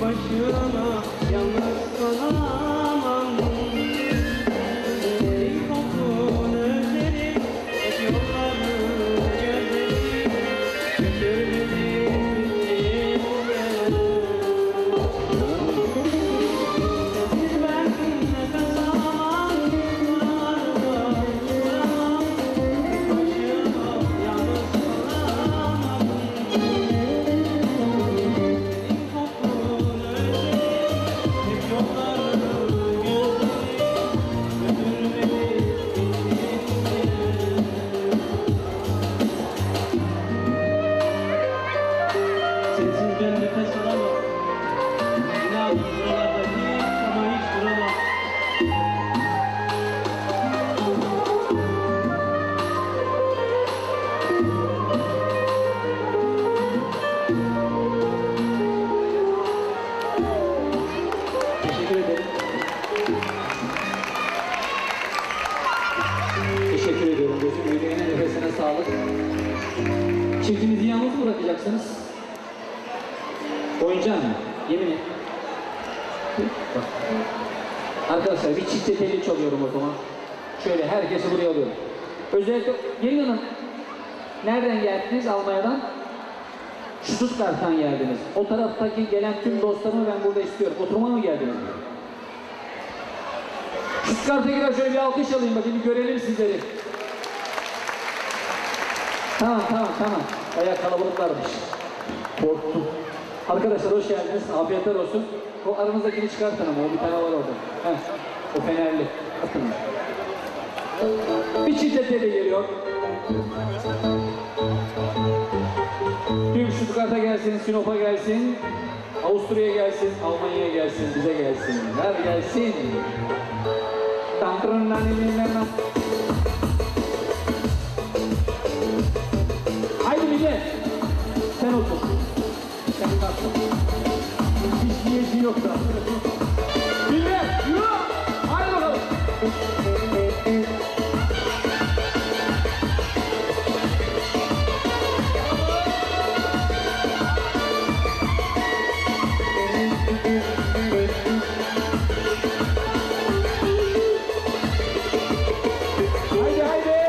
başıma yalnız kalamam. Senin kokun özlerim, hep yollarım gözlerim, götürmedim gittiğin yere. Sensiz ben nefes alamam, duvarda duramam, başıma yalnız kalamam. Senin kokun özlerim, hep yollarım gözlerim, götürmedim gittiğin yere. Sensiz ben nefes alamam. İnan buralarda hiç ama hiç duramam. Teşekkür ederim. Teşekkür ediyorum. Gözüm yüreğine, nefesine sağlık. Çiftimizi yalnız mı bırakacaksınız? Oyuncağım mı? Yemin et. Bak. Arkadaşlar bir çifte telli çalıyorum o zaman. Şöyle herkesi buraya alıyorum. Özellikle Gelin Hanım, nereden geldiniz Almanya'dan? Stuttgart'tan geldiniz. O taraftaki gelen tüm dostlarımı ben burada istiyorum. Oturmaya mı geldiniz? Stuttgart'a girer şöyle bir alkış alayım bakayım, bir görelim sizleri. Tamam. Bayağı kalabalıklarmış. Korktum. Arkadaşlar hoş geldiniz. Afiyetler olsun. O aranızdakini çıkartın ama o bir tane var orada. Heh, o fenerli. Atın. Bir çiftete de geliyor. Tüm Stuttgart'a gelsin, Sinop'a gelsin, Avusturya'ya gelsin, Almanya'ya gelsin, bize gelsin. Ver gelsin. Haydi millet. Sen otur. Sen kalksın. Hiç niyeti yok da. Millet, yürü! Haydi bakalım. Haydi.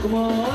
Bakma